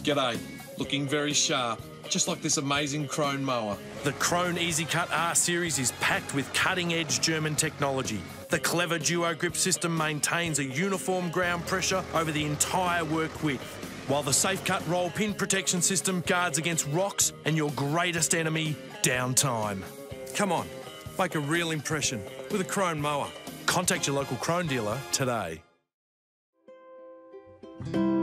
G'day. Looking very sharp, just like this amazing Krone mower. The Krone EasyCut R Series is packed with cutting-edge German technology. The clever duo grip system maintains a uniform ground pressure over the entire work width, while the SafeCut roll pin protection system guards against rocks and your greatest enemy, downtime. Come on, make a real impression with a Krone mower. Contact your local Krone dealer today.